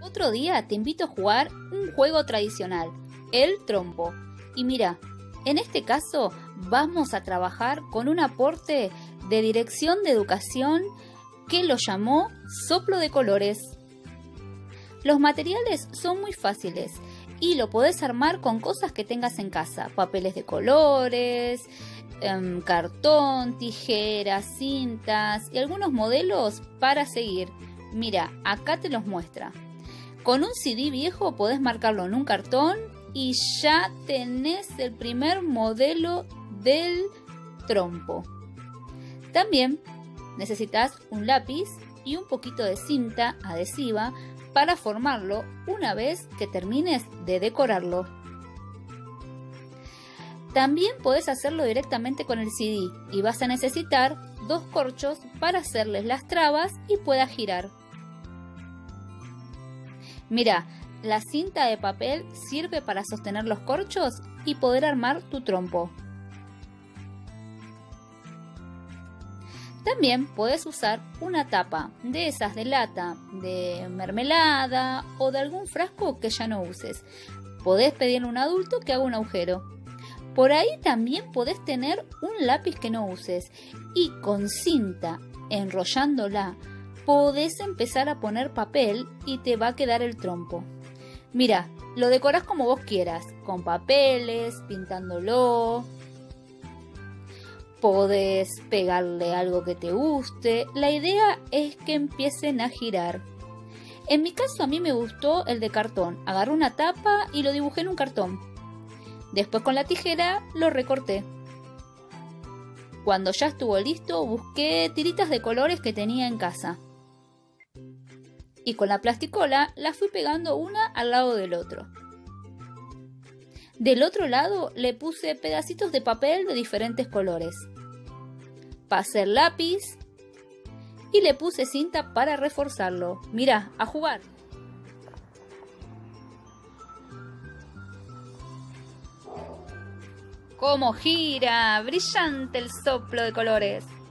Otro día te invito a jugar un juego tradicional, el trompo. Y mira, en este caso vamos a trabajar con un aporte de Dirección de Educación que lo llamó Soplo de Colores. Los materiales son muy fáciles y lo podés armar con cosas que tengas en casa, papeles de colores, cartón, tijeras, cintas y algunos modelos para seguir. Mira, acá te los muestra. Con un CD viejo podés marcarlo en un cartón y ya tenés el primer modelo del trompo. También necesitas un lápiz y un poquito de cinta adhesiva para formarlo una vez que termines de decorarlo. También podés hacerlo directamente con el CD y vas a necesitar 2 corchos para hacerles las trabas y pueda girar. Mira, la cinta de papel sirve para sostener los corchos y poder armar tu trompo. También puedes usar una tapa de esas de lata, de mermelada o de algún frasco que ya no uses. Podés pedirle a un adulto que haga un agujero. Por ahí también podés tener un lápiz que no uses y con cinta enrollándola podés empezar a poner papel y te va a quedar el trompo. Mira, lo decorás como vos quieras, con papeles, pintándolo. Podés pegarle algo que te guste. La idea es que empiecen a girar. En mi caso a mí me gustó el de cartón. Agarré una tapa y lo dibujé en un cartón. Después con la tijera lo recorté. Cuando ya estuvo listo busqué tiritas de colores que tenía en casa. Y con la plasticola la fui pegando una al lado del otro. Del otro lado le puse pedacitos de papel de diferentes colores. Pasé el lápiz y le puse cinta para reforzarlo. Mirá, a jugar. ¡Cómo gira! ¡Brillante el soplo de colores!